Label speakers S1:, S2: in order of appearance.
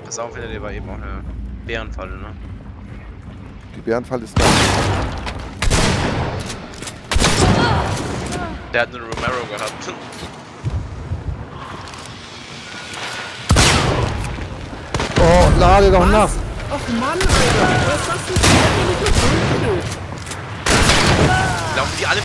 S1: Pass auf, hinter dir war eben auch eine Bärenfalle, ne?
S2: Die Bärenfalle ist da.
S1: Der hat eine Romero gehabt.
S2: Oh, lade doch nach!
S3: Ach Mann, Alter! Was ist das denn? Ich hab ja nicht gefunden!
S1: Laufen die alle